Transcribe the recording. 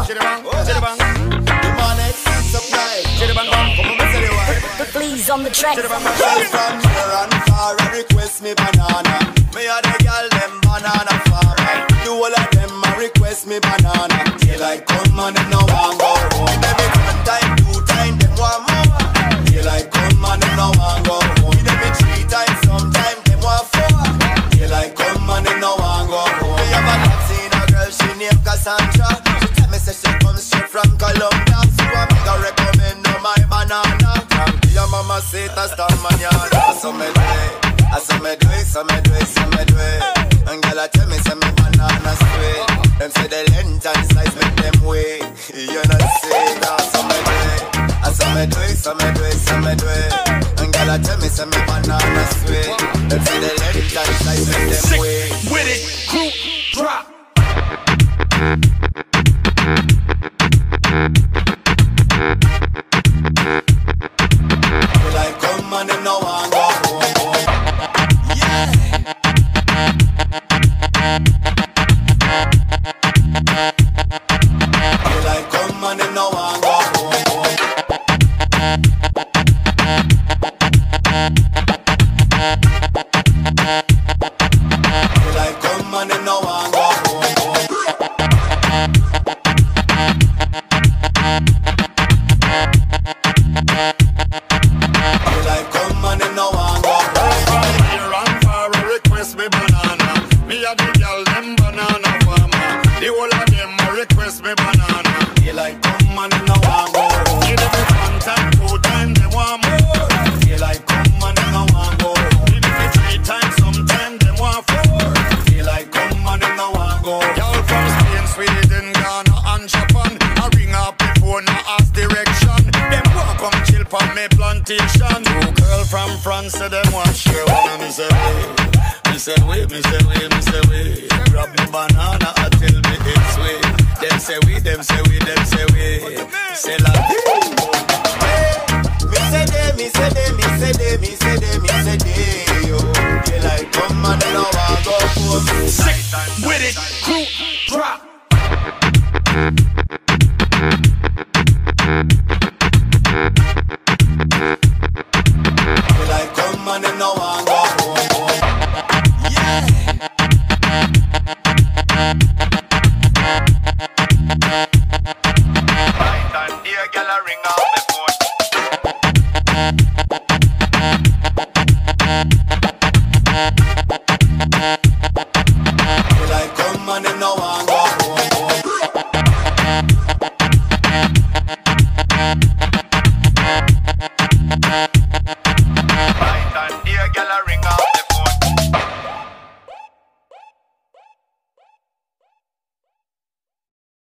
The money supply. Please on the track. From near and far, request me banana. Me a the girl them banana farmer. The whole of them a request me banana. Daylight come and them no want go home. Them it one time, two time, them want more. Daylight come and them no want go home. Them it three times, sometime them want four. Daylight come and them no want go home. Me have a love seen a girl, she named Cassandra. She tell me say she comes straight from Colombia. So I make her recommend her my banana. Your mama say it a star manana. So me do it, so me do it, so me do it, so me do it. And girl a tell me say me banana sweet. Them say the length and size make them weigh. You know say that. So me do it, so me do it, so me do it, so me do it. And girl a tell me say me banana sweet. Them say the length and size make them weigh. With it, crew drop. And them no want go home. Yeah. You like come and them no want go home. You like come and them no want go home. Request me banana. You like come and no want go. Give them one time, two time, them want more. You like come and no want go. Give them three times, sometime them want four. You like come and no want go. Y'all from Spain, Sweden, Ghana and Japan. I ring up the phone, I ask direction. Them want come chill from me plantation. Two girl from France, say them want share one. Me say wait, me say wait, me say wait, me say wait. Grab me banana, I tell me it's way. Them say we, them say we, them say we. Say la me say they, me say they, me say they, me say they, me say they. Yo, they like come and no want go home. Sick with it, crew drop. They like come and no want go home. Yeah. Right and dear girl, I ring off the phone. You like come and no want go home.